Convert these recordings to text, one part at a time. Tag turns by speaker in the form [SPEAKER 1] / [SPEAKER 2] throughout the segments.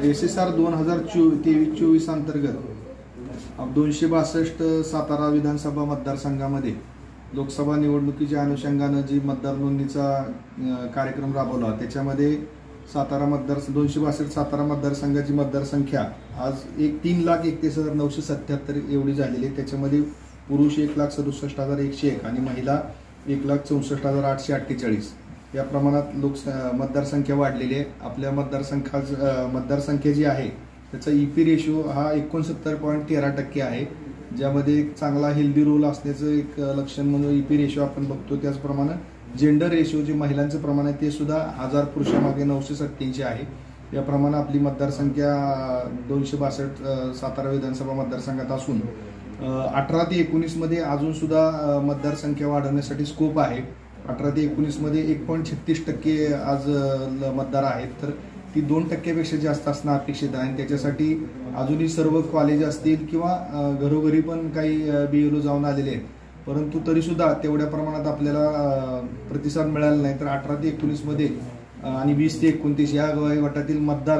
[SPEAKER 1] SSR 2023-24 अंतर्गत 262 सातारा विधानसभा मतदारसंघामध्ये लोकसभा निवडणुकीच्या अनुषंगानं जी मतदार नोंदणीचा कार्यक्रम राबवला, त्याच्यामध्ये सातारा मतदार 262 सातारा मतदारसंघाची मतदारसंख्या आज 3,31,977 एवढी झालेली आहे। त्याच्यामध्ये पुरुष 1,67,101 आणि महिला 1,64,848 या प्रमाणात मतदारसंख्या वाढलेली आहे। आपल्या मतदारसंख्या जी आहे त्याचा EP रेशो हा 69.13% आहे, ज्यामध्ये एक चांगला हेल्दी रोल असण्याचं एक लक्षण म्हणून EP रेशो आपण बघतो। त्याचप्रमाणे जेंडर रेशो जे महिलांचं प्रमाण आहे ते सुद्धा 1000 पुरुषांमागे 987 आहे। या प्रमाणे आपली मतदारसंख्या 262 सातारा विधानसभा मतदारसंघात असून 18 ते 19 मध्ये अजून सुद्धा मतदारसंख्या वाढवण्यासाठी स्कोप आहे। 18 ते 19 मध्ये 1.36% आज मतदार आहेत, तर ती 2% जास्त असणं अपेक्षित आहे। त्याच्यासाठी अजूनही सर्व कॉलेज असतील किंवा घरोघरी पण काही BLO जाऊन आलेले आहेत, परंतु तरी सुद्धा तेवढ्या प्रमाणात आपल्याला प्रतिसाद मिळाला नाही। तर 18 ते 19 मध्ये आणि 20 ते 29 या गटातील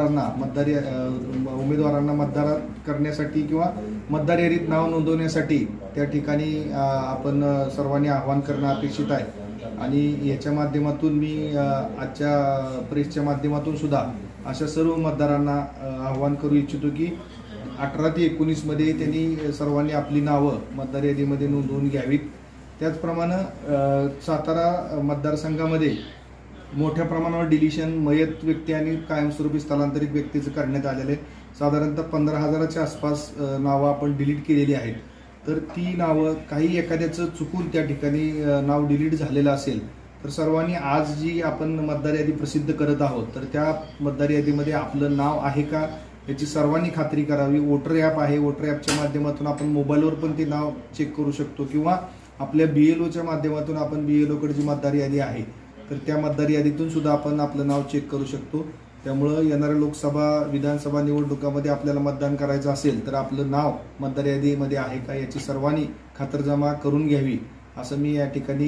[SPEAKER 1] उमेदवारांना मतदार करण्यासाठी किंवा मतदार यादीत नाव नोंदवण्यासाठी त्या ठिकाणी आपण सर्वांनी आवाहन करणं अपेक्षित आहे। आणि याच्या माध्यमातून मी आजच्या प्रेसच्या माध्यमातून सुद्धा अशा सर्व मतदारांना आवाहन करू इच्छितो की 18 ते 19 मध्ये त्यांनी सर्वांनी आपली नावं मतदार यादीमध्ये नोंदवून घ्यावीत। त्याचप्रमाणे सातारा मतदारसंघामध्ये मोठ्या प्रमाणावर डिलिशन मयत व्यक्ती आणि कायमस्वरूपी स्थलांतरित व्यक्तीचं करण्यात आलेलं आहे। साधारणतः 15,000च्या आसपास नावं आपण डिलीट केलेली आहेत। तर ती नावं काही एखाद्याचं चुकून त्या ठिकाणी नाव डिलीट झालेलं असेल तर सर्वांनी आज जी आपण मतदार यादी प्रसिद्ध करत आहोत तर त्या मतदार यादीमध्ये आपलं नाव आहे का याची सर्वांनी खात्री करावी। वोटर ॲप आहे, वोटर ॲपच्या माध्यमातून आपण मोबाईलवर पण ते नाव चेक करू शकतो किंवा आपल्या BLOच्या माध्यमातून आपण BLOकडे जी मतदार यादी आहे तर त्या मतदार यादीतून सुद्धा आपण आपलं नाव चेक करू शकतो। त्यामुळे येणाऱ्या लोकसभा विधानसभा निवडणुकामध्ये आपल्याला मतदान करायचं असेल तर आपलं नाव मतदार यादीमध्ये आहे का याची सर्वांनी खातरजमा करून घ्यावी, असं मी या ठिकाणी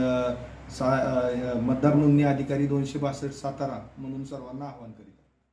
[SPEAKER 1] मतदार नोंदणी अधिकारी 262 सातारा म्हणून सर्वांना आवाहन करीत।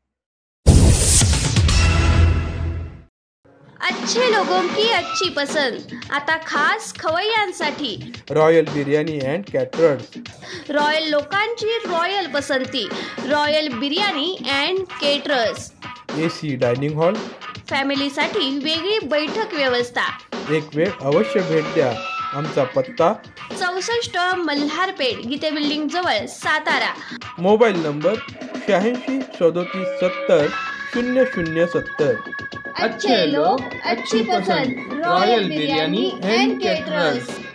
[SPEAKER 2] अच्छे लोगों की अच्छी पसंद, आता खास खवय्यांसाठी
[SPEAKER 3] royal biryani and caterers.
[SPEAKER 2] Royal लोकांची रॉयल पसंती, royal biryani and caterers.
[SPEAKER 3] AC dining hall,
[SPEAKER 2] फॅमिलीसाठी वेगळी बैठक व्यवस्था।
[SPEAKER 3] एक वेळ अवश्य भेट द्या। आमचा पत्ता
[SPEAKER 2] 64 मल्हारपेठ गीते बिल्डिंग जवळ सातारा।
[SPEAKER 3] Mobile number 86 37 70 0070।
[SPEAKER 2] अच्छे लोग अच्छी पसंद, रॉयल बिर्याणी अँड केटरर्स।